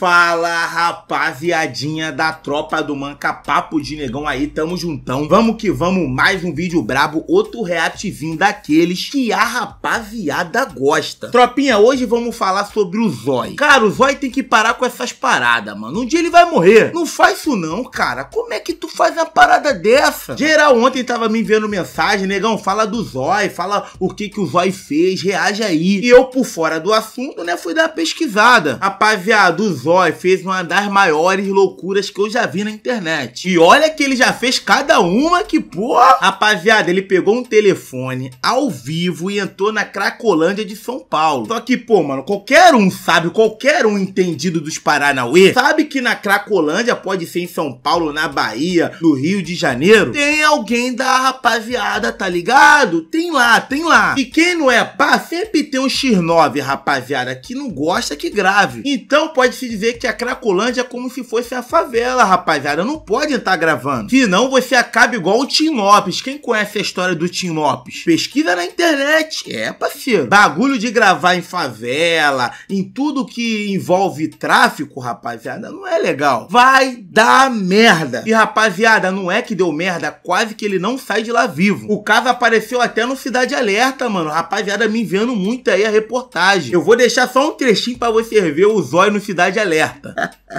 Fala, rapaziadinha da tropa do Manca, papo de negão aí, tamo juntão. Vamos que vamos, mais um vídeo brabo, outro reactzinho daqueles que a rapaziada gosta. Tropinha, hoje vamos falar sobre o Zói. Cara, o Zói tem que parar com essas paradas, mano. Um dia ele vai morrer. Não faz isso não, cara. Como é que tu faz uma parada dessa? Geral ontem tava me enviando mensagem, negão, fala do Zói, fala o que o Zói fez, reage aí. E eu, por fora do assunto, né, fui dar uma pesquisada. Rapaziada, o Zói fez uma das maiores loucuras que eu já vi na internet. E olha que ele já fez cada uma que, porra. Rapaziada, ele pegou um telefone ao vivo e entrou na Cracolândia de São Paulo. Só que, pô, mano, qualquer um sabe, qualquer um entendido dos Paranauê, sabe que na Cracolândia, pode ser em São Paulo, na Bahia, no Rio de Janeiro, tem alguém da rapaziada, tá ligado? Tem lá, tem lá. E quem não é pá, sempre tem um X9, rapaziada, que não gosta que grave. Então pode-se dizer que a Cracolândia é como se fosse a favela, rapaziada. Não pode estar gravando. Senão você acaba igual o Tim Lopes. Quem conhece a história do Tim Lopes? Pesquisa na internet. É, parceiro. Bagulho de gravar em favela, em tudo que envolve tráfico, rapaziada, não é legal. Vai dar merda. E, rapaziada, não é que deu merda, quase que ele não sai de lá vivo. O caso apareceu até no Cidade Alerta, mano. Rapaziada, me enviando muito aí a reportagem. Eu vou deixar só um trechinho pra você ver o Zói no Cidade Alerta.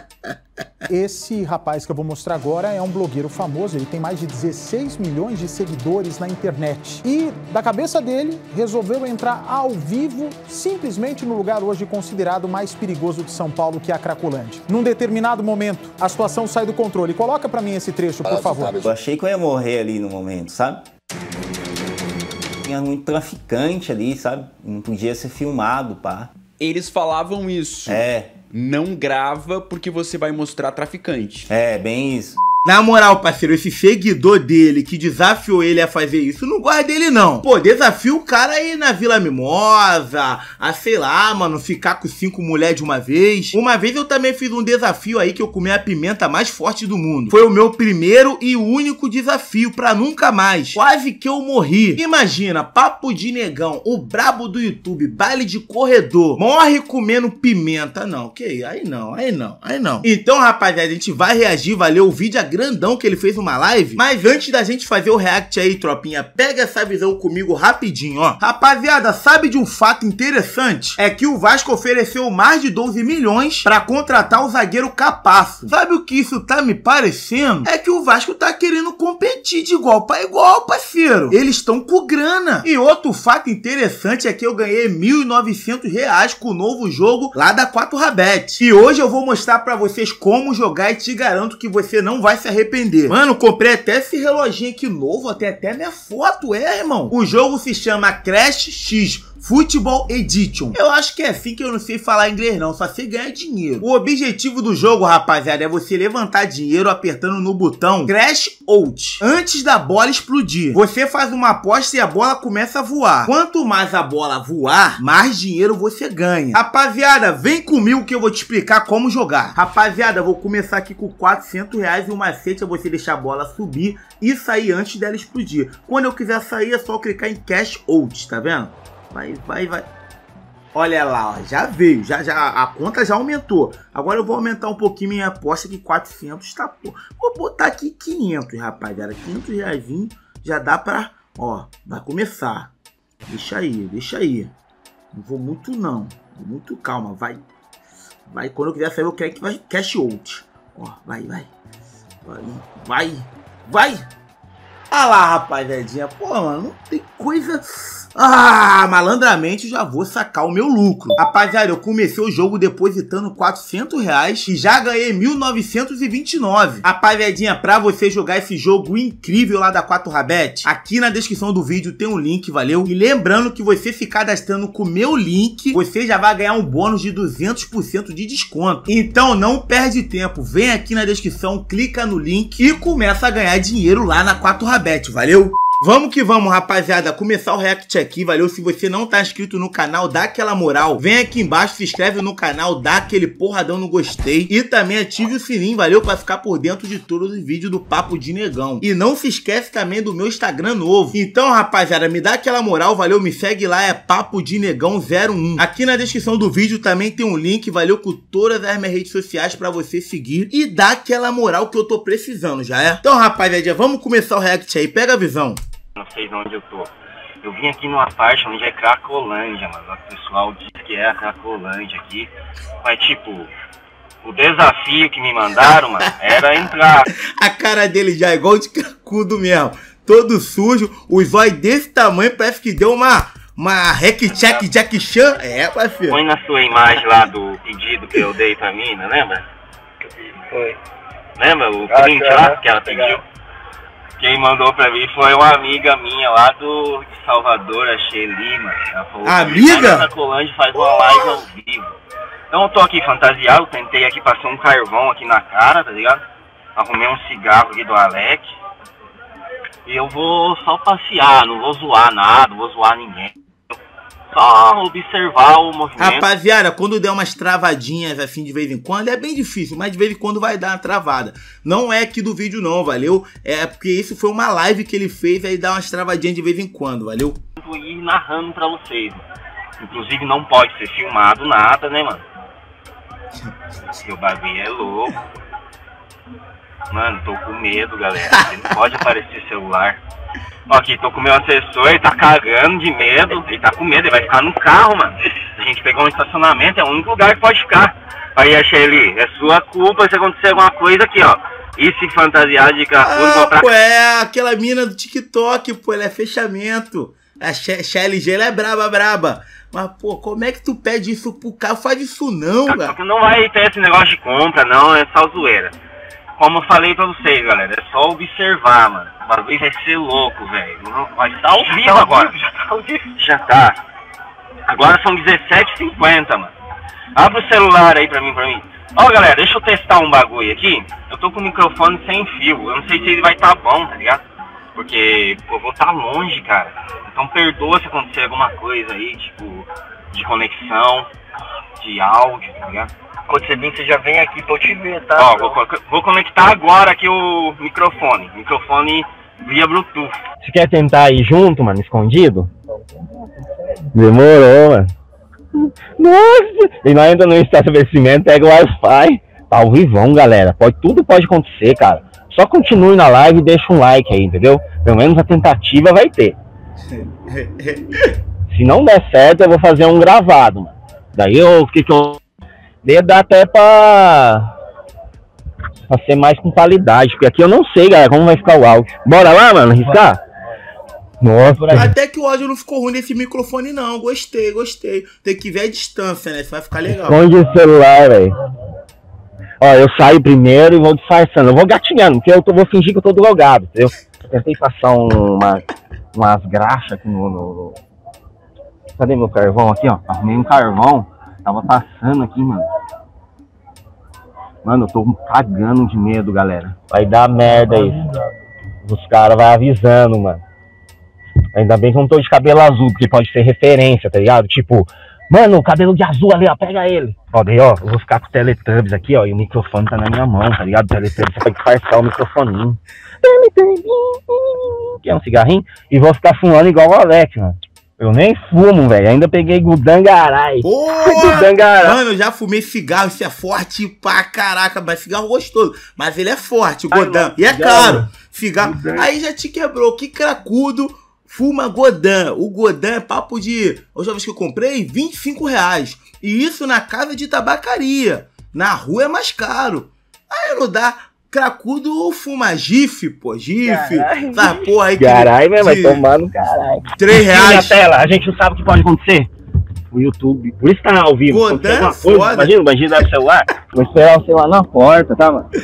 Esse rapaz que eu vou mostrar agora é um blogueiro famoso, ele tem mais de 16 milhões de seguidores na internet. E, da cabeça dele, resolveu entrar ao vivo, simplesmente no lugar hoje considerado mais perigoso de São Paulo, que é a Cracolândia. Num determinado momento, a situação sai do controle. Coloca pra mim esse trecho, por favor. Eu achei que eu ia morrer ali no momento, sabe? Tinha muito traficante ali, sabe? Não podia ser filmado, pá. Eles falavam isso. É. Não grava porque você vai mostrar traficante. É, bem isso. Na moral, parceiro, esse seguidor dele que desafiou ele a fazer isso, não gosta dele não. Pô, desafia o cara aí na Vila Mimosa, a sei lá, mano, ficar com 5 mulheres de uma vez. Uma vez eu também fiz um desafio aí que eu comi a pimenta mais forte do mundo. Foi o meu primeiro e único desafio pra nunca mais. Quase que eu morri. Imagina, papo de negão, o brabo do YouTube, baile de corredor, morre comendo pimenta. Não, que aí não, aí não, aí não. Então, rapaziada, a gente vai reagir, valeu o vídeo grandão que ele fez uma live. Mas antes da gente fazer o react aí, tropinha, pega essa visão comigo rapidinho, ó. Rapaziada, sabe de um fato interessante? É que o Vasco ofereceu mais de 12 milhões pra contratar o zagueiro Capasso. Sabe o que isso tá me parecendo? É que o Vasco tá querendo competir de igual pra igual, parceiro. Eles estão com grana. E outro fato interessante é que eu ganhei R$1.900 com o novo jogo lá da 4Rabet. E hoje eu vou mostrar pra vocês como jogar e te garanto que você não vai se arrepender. Mano, comprei até esse reloginho aqui novo, tem até minha foto, irmão. O jogo se chama Crash X Football Edition. Eu acho que é assim, que eu não sei falar inglês não, só sei ganhar dinheiro. O objetivo do jogo, rapaziada, é você levantar dinheiro apertando no botão Crash Out antes da bola explodir. Você faz uma aposta e a bola começa a voar. Quanto mais a bola voar, mais dinheiro você ganha. Rapaziada, vem comigo que eu vou te explicar como jogar. Rapaziada, eu vou começar aqui com R$400 e o macete é você deixar a bola subir e sair antes dela explodir. Quando eu quiser sair é só clicar em Cash Out, tá vendo? Vai. Olha lá, ó, já veio, já a conta já aumentou. Agora eu vou aumentar um pouquinho minha aposta que 400 tá, pô. Vou botar aqui 500, rapaziada. R$500 já dá pra, ó, vai começar. Deixa aí. Não vou muito não, vou muito calma, vai. Quando eu quiser sair eu quero que vai Cash Out. Ó, vai. Ah lá, rapaziadinha, pô, mano, não tem coisa... Ah, malandramente já vou sacar o meu lucro. Rapaziada, eu comecei o jogo depositando R$400 e já ganhei 1.929. Rapaziadinha, pra você jogar esse jogo incrível lá da 4Rabet, aqui na descrição do vídeo tem um link, valeu? E lembrando que você se cadastrando com o meu link, você já vai ganhar um bônus de 200% de desconto. Então não perde tempo, vem aqui na descrição, clica no link e começa a ganhar dinheiro lá na 4Rabet, valeu? Vamos que vamos, rapaziada, começar o react aqui, valeu? Se você não tá inscrito no canal, dá aquela moral, vem aqui embaixo, se inscreve no canal, dá aquele porradão no gostei e também ative o sininho, valeu? Pra ficar por dentro de todos os vídeos do Papo de Negão. E não se esquece também do meu Instagram novo. Então, rapaziada, me dá aquela moral, valeu? Me segue lá, é Papo de Negão 01. Aqui na descrição do vídeo também tem um link, valeu? Com todas as minhas redes sociais pra você seguir e dar aquela moral que eu tô precisando, já é? Então, rapaziada, vamos começar o react aí, pega a visão. Não sei de onde eu tô. Eu vim aqui numa parte onde é Cracolândia, mano. O pessoal diz que é a Cracolândia aqui. Mas tipo, o desafio que me mandaram, mano, era entrar. A cara dele já é igual de cracudo mesmo. Todo sujo, os olhos desse tamanho, parece que deu uma hack-check Jack Chan. É, parceiro. Põe na sua imagem lá do pedido que eu dei pra mim, não lembra? Foi. Lembra o print lá que ela pediu? Quem mandou pra mim foi uma amiga minha lá de Salvador, a Shelly, mano. Ela falou, amiga? A Colândia faz uma live ao vivo. Então eu tô aqui fantasiado, tentei aqui passar um carvão aqui na cara, tá ligado? Arrumei um cigarro aqui do Alec. E eu vou só passear, não vou zoar nada, não vou zoar ninguém. Só observar o movimento. Rapaziada, quando der umas travadinhas assim de vez em quando, é bem difícil, mas de vez em quando vai dar uma travada. Não é aqui do vídeo não, valeu? É porque isso foi uma live que ele fez, aí dá umas travadinhas de vez em quando, valeu? Vou ir narrando pra vocês. Inclusive não pode ser filmado nada, né, mano? Porque o bagulho é louco. Mano, tô com medo, galera. Não pode aparecer celular. Ó, aqui, tô com o meu assessor, ele tá cagando de medo, ele tá com medo, ele vai ficar no carro, mano. A gente pegou um estacionamento, é o único lugar que pode ficar. Aí, a Shelly, é sua culpa se acontecer alguma coisa aqui, ó. E se fantasiar de cracudo, pô, é aquela mina do TikTok, pô, ela é fechamento. A Shelly G, ela é braba. Mas, pô, como é que tu pede isso pro carro? Faz isso não, cara. Porque não vai ter esse negócio de compra, não, é só zoeira. Como eu falei pra vocês, galera, é só observar, mano. O bagulho vai ser louco, velho. Vai estar ao vivo agora. Já tá. Agora são 17h50, mano. Abre o celular aí pra mim. Ó, galera, deixa eu testar um bagulho aqui. Eu tô com o microfone sem fio. Eu não sei se ele vai tá bom, tá ligado? Porque eu vou tá longe, cara. Então perdoa se acontecer alguma coisa aí, tipo, de conexão, de áudio, tá ligado? Quando você vir, você já vem aqui pra eu te ver, tá? Ó, vou conectar agora aqui o microfone. Microfone via Bluetooth. Você quer tentar ir junto, mano, escondido? Demorou, mano. Nossa! E nós entra no estabelecimento, pega o Wi-Fi. Tá ao vivão, galera. Tudo pode acontecer, cara. Só continue na live e deixa um like aí, entendeu? Pelo menos a tentativa vai ter. Se não der certo, eu vou fazer um gravado, mano. Daí eu dá até pra ser mais com qualidade, porque aqui eu não sei, galera, como vai ficar o áudio. Bora lá, mano, arriscar? Nossa. Até que o áudio não ficou ruim nesse microfone, não. Gostei. Tem que ver a distância, né? Isso vai ficar legal. Esconde o celular, velho. Ó, eu saio primeiro e vou disfarçando. Eu vou gatinhando, porque eu vou fingir que eu tô drogado, entendeu? Eu tentei passar umas graxas aqui no... Cadê meu carvão aqui, ó? Arrumei um carvão. Tava passando aqui, mano. Mano, eu tô cagando de medo, galera. Vai dar merda isso. Os caras vão avisando, mano. Ainda bem que eu não tô de cabelo azul, porque pode ser referência, tá ligado? Tipo, mano, o cabelo de azul ali, ó, pega ele. Ó, daí, ó, eu vou ficar com o Teletubbies aqui, ó, e o microfone tá na minha mão, tá ligado? O Teletubbies, você pode disfarçar o microfoninho. Quer um cigarrinho? E vou ficar fumando igual o Alex, mano. Eu nem fumo, velho. Ainda peguei Gudangarai. Mano, eu já fumei cigarro. Isso é forte pra caraca. Mas cigarro gostoso. Mas ele é forte, o Godan. E é caro. Cigarro. Aí já te quebrou. Que cracudo fuma Godan. O Godan é papo de... A última vez que eu comprei, R$25. E isso na casa de tabacaria. Na rua é mais caro. Aí não dá... Cracudo fuma GIF, pô, GIF. Essa porra aí que... Caralho, mesmo, vai tomar no caralho. R$3. Na tela, a gente não sabe o que pode acontecer. O YouTube, por isso tá ao vivo. Godan é foda. Imagina o bandido dá o celular. Vou esperar o celular na porta, tá, mano?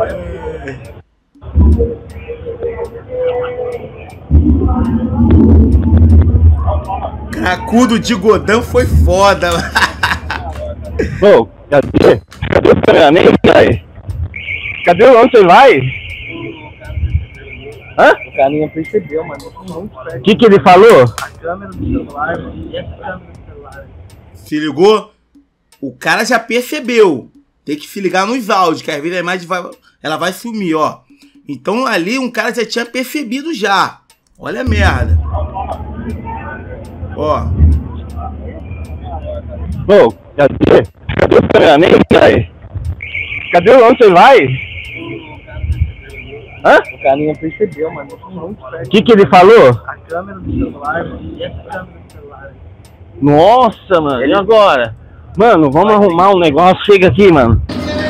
Cracudo de Godan foi foda. Pô, cadê? Cadê o treinamento, velho? Cadê onde você vai? Hã? O carinha percebeu, mano. O que ele falou? A câmera do celular, mano. E essa câmera do celular? Se ligou? O cara já percebeu. Tem que se ligar nos áudios, que às vezes a imagem ela vai sumir, ó. Então ali um cara já tinha percebido já. Olha a merda. Ó. Ô, cadê? Cadê o treinamento, velho? Cadê onde você vai? Hã? O carinha percebeu, mano. O que ele falou? A câmera do celular, mano. E essa câmera do celular? Nossa, mano, e agora? Mano, vamos arrumar um negócio. Chega aqui, mano.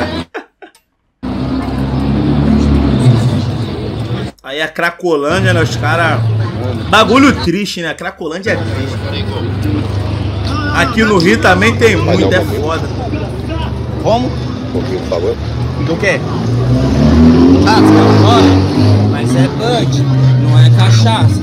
Aí a Cracolândia, né? Os caras... Bagulho triste, né? A Cracolândia é triste. Aqui no Rio também tem muito, é foda. Como? Um pouquinho, por favor. Do quê? Ah, você quer fora? Mas é Bud, não é cachaça.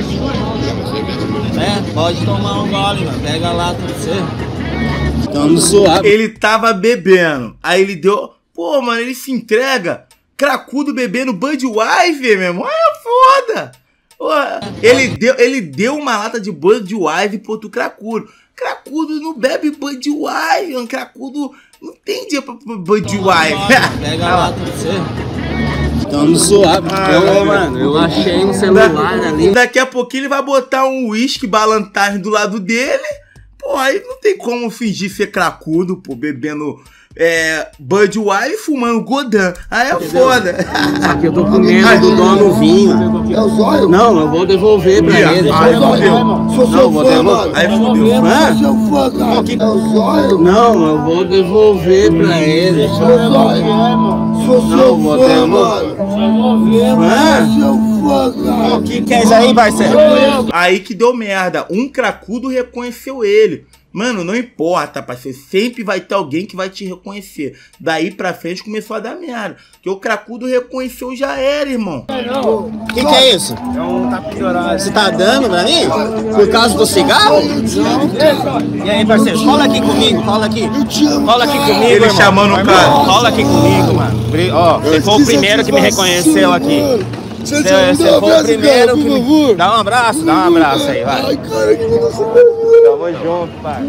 É, pode tomar um gole, mano. Pega lá pra você. Tamo suave. Ele tava bebendo. Aí ele deu... Pô, mano, ele se entrega. Cracudo bebendo Budweiser, meu irmão. É foda. Pô, ele deu uma lata de Budweiser pro outro cracudo. Cracudo não bebe Budweiser. Cracudo não tem dia pra Budweiser. Pega lá pra você. Tamo suave. Mano, eu achei um celular ali. Daqui a pouquinho ele vai botar um whisky Ballantine do lado dele. Pô, aí não tem como fingir ser cracudo, pô, bebendo Budweiser e fumando Godin. Aí é foda. Só que eu tô com medo do dono vinho. É o zóio? Não, eu vou devolver pra ele. Aí fudeu. Sou seu fã, mano. Aí fudeu. Hã? Sou seu fã, cara. É o zóio? Não, eu vou devolver pra ele. Sou zóio. Sou seu fã, mano. Sou seu fã, cara. O que é isso aí, parceiro? Aí que deu merda. Um cracudo reconheceu ele. Mano, não importa, parceiro. Sempre vai ter alguém que vai te reconhecer. Daí pra frente começou a dar merda. Porque o cracudo reconheceu, já era, irmão. O que é isso? É um tapiorário. Você tá dando pra mim? Por causa do cigarro? E aí, parceiro, cola aqui comigo, cola aqui. Cola aqui comigo, Ele irmão. chamando o cara. Cola aqui comigo, mano. Ó, você foi o primeiro que me reconheceu aqui. Você foi o primeiro que me... Dá um abraço aí, vai. Ai, cara, que você Tamo junto, pai.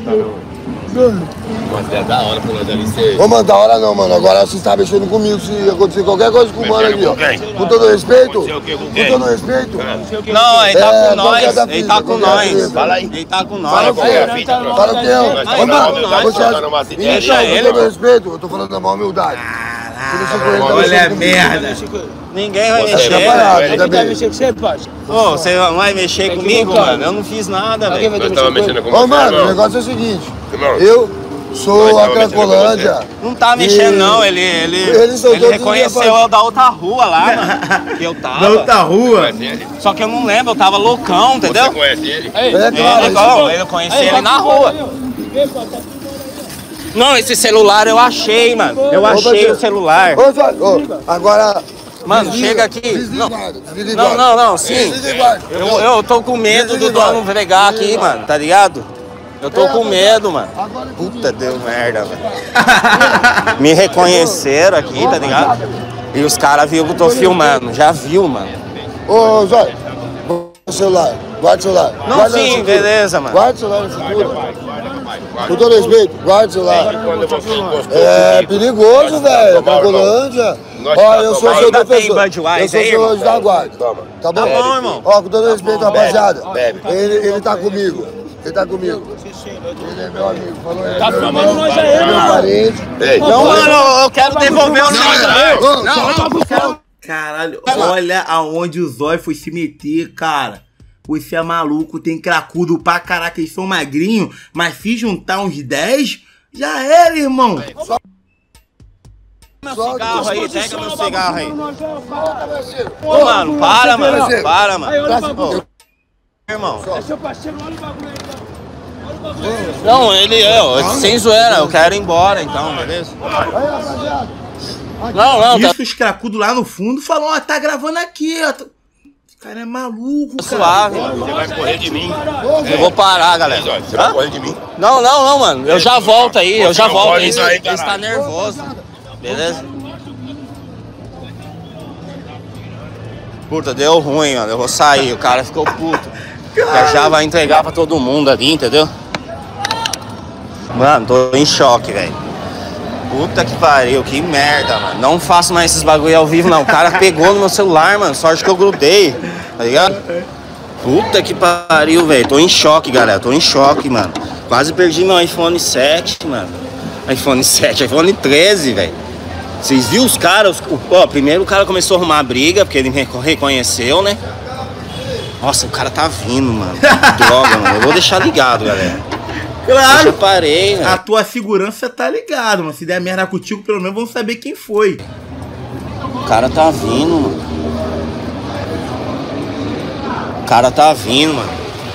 Mas é da hora pra nós ali ser. Ô, mano, da hora não, mano. Agora você tá mexendo comigo se acontecer qualquer coisa com o mano ali, ó. Com todo respeito? Com todo respeito? Não, ele tá com nós. qual que é a Ele tá com fita? nós. Fala aí. Ele tá com Fala nós. o que? Fala o que é? Ô, mano, você acha... Deixa Então, ele. com todo respeito, eu tô falando da maior humildade. Olha a merda. Ninguém vai Tá mexer. parado, ainda bem. Ô, você vai mexer comigo, mano? Eu não fiz nada, velho. Nós tava mexendo com Ô, você, mano, o irmão. negócio é o seguinte. Irmão. Eu sou Nós a tava mexendo com Cracolândia. Não tá mexendo, E- não. Ele são todos reconheceu rapazes. eu da outra rua lá, mano. Que eu tava. Da outra rua. Conhece ele? Só que eu não lembro, eu tava loucão, entendeu? Você conhece ele? É Ele, claro, igual, eu conheci ele na rua. Não, esse celular eu achei, mano. Eu achei o celular. Ô, Zóio, ô, agora... Mano, desliga, chega aqui. desliga Não. o guarda, desliga o guarda. Não, sim. Desliga o guarda. Eu tô com medo do dono pegar aqui, mano, tá ligado? Eu tô com medo, mano. Puta, deu merda, velho. Me reconheceram aqui, tá ligado? E os caras viram que eu tô filmando. Já viu, mano. Ô, Zóio, guarda o celular, guarda o celular. Não, Guarda na sim, cintura. beleza, mano. Guarda o celular na cintura. Com todo respeito, guarda o celular. Quando você encostou É comigo, perigoso, velho. Toma, Cracolândia. Nós Ó, tá eu sou tomando. seu Ainda tem defensor. Budweiser Eu sou aí, seu irmão? anjo da guarda. Toma. Tá bom? Tá bom, irmão. Ó, com todo respeito, rapaziada. Bebe. Ele tá comigo. Ele tá comigo. Ele é meu amigo. Falou aí. Tá filmando nós aí, É meu mano. parente. Ei, Não, mano, eu quero devolver o negócio. Não. Caralho, olha aonde o Zóio foi se meter, cara. Você é maluco, tem cracudo pra caraca, eles são magrinhos, mas se juntar uns 10, já era, irmão. Meu cigarro aí, pega meu cigarro aí. Ô, mano, para, mano. Para, mano. Ô, irmão. Não, ele sem zoeira, eu quero ir embora então, beleza? Não, tá Isso, os cracudos lá no fundo falam, ó, tá gravando aqui, ó. Esse cara é maluco, cara. suave, mano. você vai correr de mim. Eu vou parar, galera. Você vai correr de mim. Não, mano. Eu já volto aí, eu já não volto. pode Ele sair, está caralho. nervoso. Beleza? Puta, deu ruim, mano. Eu vou sair. O cara ficou puto. Já vai entregar pra todo mundo ali, entendeu? Mano, tô em choque, velho. Puta que pariu, que merda, mano. Não faço mais esses bagulho ao vivo, não. O cara pegou no meu celular, mano. Sorte que eu grudei, tá ligado? Puta que pariu, velho. Tô em choque, galera. Tô em choque, mano. Quase perdi meu iPhone 7, mano. iPhone 7, iPhone 13, velho. Vocês viram os caras? Ó, primeiro o cara começou a arrumar briga, porque ele me reconheceu, né? Nossa, o cara tá vindo, mano. Droga, mano. Eu vou deixar ligado, galera. Claro. Eu parei, velho. A tua segurança tá ligado, mas se der merda contigo, pelo menos vamos saber quem foi. O cara tá vindo, mano. O cara tá vindo, mano.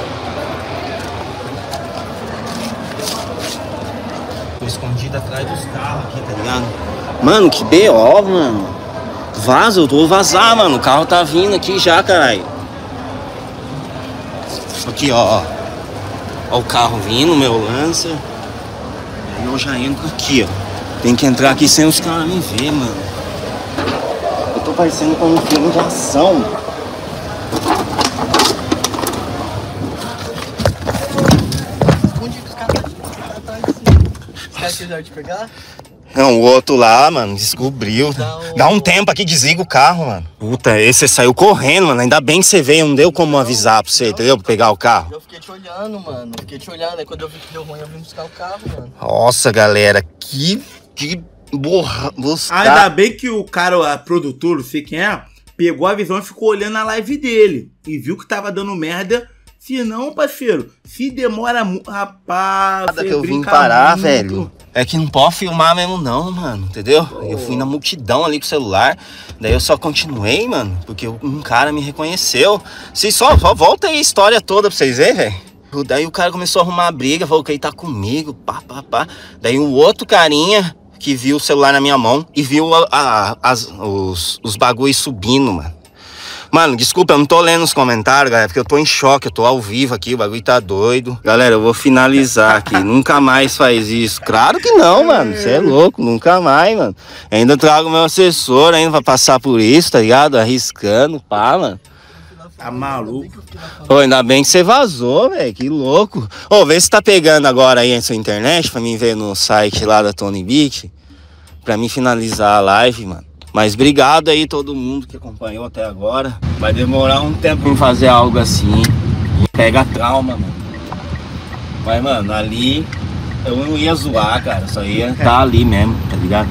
Tô escondido atrás dos carros aqui, tá ligado? Mano, que B.O., mano. Vaza, eu vou vazar, mano. O carro tá vindo aqui já, caralho. Aqui, ó. Ó o carro vindo, meu Lancer. E eu já entro aqui, ó. Tem que entrar aqui sem os caras me ver, mano. Eu tô parecendo com um filme de ação. Onde que os caras estão em cima? Os caras quiseram te pegar? Não, o outro lá, mano, descobriu. Dá um tempo aqui, desliga o carro, mano. Puta, esse saiu correndo, mano. Ainda bem que você veio, não deu como avisar pra você, entendeu? Pra pegar o carro. Eu fiquei te olhando, mano. Fiquei te olhando. Aí quando eu vi que deu ruim, eu vim buscar o carro, mano. Nossa, galera, que Ainda bem que o cara, produtor, não sei quem é, pegou a visão e ficou olhando a live dele. E viu que tava dando merda. Se não, parceiro, se demora muito. Rapaz, nada que eu vim parar, velho. É que não pode filmar mesmo não, mano, entendeu? Eu fui na multidão ali com o celular, daí eu só continuei, mano, porque um cara me reconheceu. Vocês só volta aí a história toda pra vocês verem, velho. Daí o cara começou a arrumar a briga, falou que ele tá comigo, pá. Daí um outro carinha que viu o celular na minha mão e viu os bagulhos subindo, mano. Mano, desculpa, eu não tô lendo os comentários, galera, porque eu tô em choque, eu tô ao vivo aqui, o bagulho tá doido. Galera, eu vou finalizar aqui, nunca mais faz isso. Claro que não, mano, você é louco, nunca mais, mano. Ainda trago meu assessor ainda pra passar por isso, tá ligado? Arriscando, pá, mano. Tá maluco? Ô, ainda bem que você vazou, velho, que louco. Ô, vê se tá pegando agora aí a sua internet pra mim ver no site lá da Tony Beat, pra mim finalizar a live, mano. Mas obrigado aí todo mundo que acompanhou até agora. Vai demorar um tempo em fazer algo assim. Pega trauma, mano. Mas, mano, ali eu não ia zoar, cara. Só ia estar ali mesmo, tá ligado?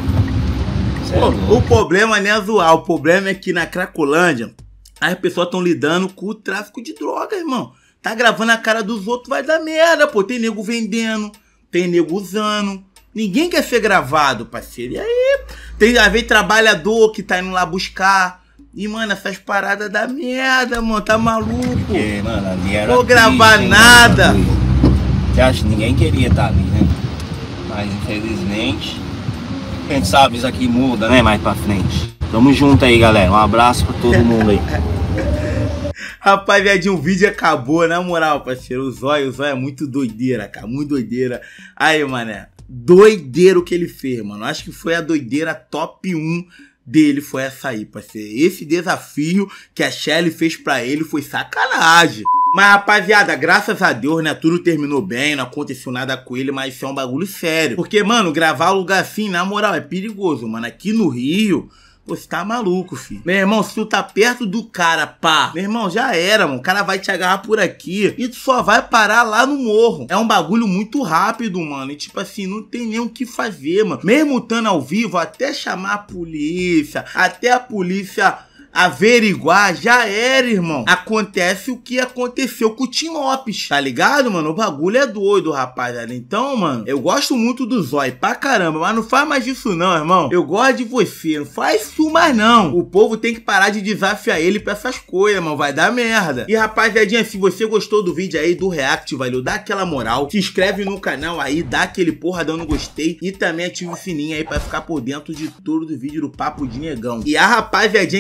Pô, o problema não é zoar. O problema é que na Cracolândia as pessoas estão lidando com o tráfico de droga, irmão. Tá gravando a cara dos outros, vai dar merda, pô. Tem nego vendendo, tem nego usando. Ninguém quer ser gravado, parceiro. E aí, tem às vezes trabalhador que tá indo lá buscar. E, mano, essas paradas dá merda, mano. Tá maluco? Porque, mano, ali era vou gravar triste, nada. Você acha que ninguém queria estar ali, né? Mas, infelizmente, quem sabe isso aqui muda, né? Mais pra frente. Tamo junto aí, galera. Um abraço pra todo mundo aí. Rapaziadinho, o vídeo acabou. Na moral, parceiro, o Zóio é muito doideira, cara. Muito doideira. Aí, mané. Doideira o que ele fez, mano. Acho que foi a doideira top 1 dele, foi essa aí, parceiro. Esse desafio que a Shelly fez pra ele foi sacanagem. Mas, rapaziada, graças a Deus, né, tudo terminou bem, não aconteceu nada com ele, mas isso é um bagulho sério. Porque, mano, gravar lugar assim, na moral, é perigoso, mano. Aqui no Rio... Pô, você tá maluco, filho. Meu irmão, se tu tá perto do cara, pá, meu irmão, já era, mano. O cara vai te agarrar por aqui e tu só vai parar lá no morro. É um bagulho muito rápido, mano. E tipo assim, não tem nem o que fazer, mano. Mesmo estando ao vivo, até chamar a polícia, até a polícia averiguar, já era, irmão. Acontece o que aconteceu com o Tim Lopes, tá ligado, mano? O bagulho é doido, rapaziada. Então, mano, eu gosto muito do Zóio pra caramba, mas não faz mais isso não, irmão. Eu gosto de você, não faz isso mais não. O povo tem que parar de desafiar ele pra essas coisas, mano. Vai dar merda. E, rapaziadinha, se você gostou do vídeo aí, do react, valeu, dá aquela moral. Se inscreve no canal aí, dá aquele porra dando gostei. E também ativa o sininho aí pra ficar por dentro de tudo do vídeo do Papo de Negão. E a rapaziadinha que não me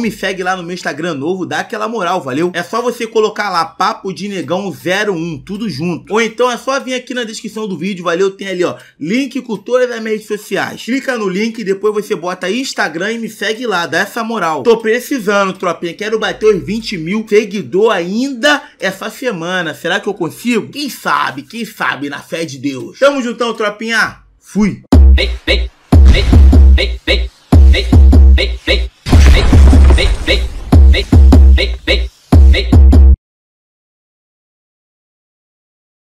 me segue lá no meu Instagram novo, dá aquela moral, valeu? É só você colocar lá Papo de Negão 01, tudo junto. Ou então é só vir aqui na descrição do vídeo, valeu? Tem ali, ó, link com todas as minhas redes sociais. Clica no link e depois você bota Instagram e me segue lá, dá essa moral. Tô precisando, tropinha, quero bater os 20 mil seguidores ainda essa semana. Será que eu consigo? Quem sabe, na fé de Deus. Tamo juntão, tropinha. Fui. Vem.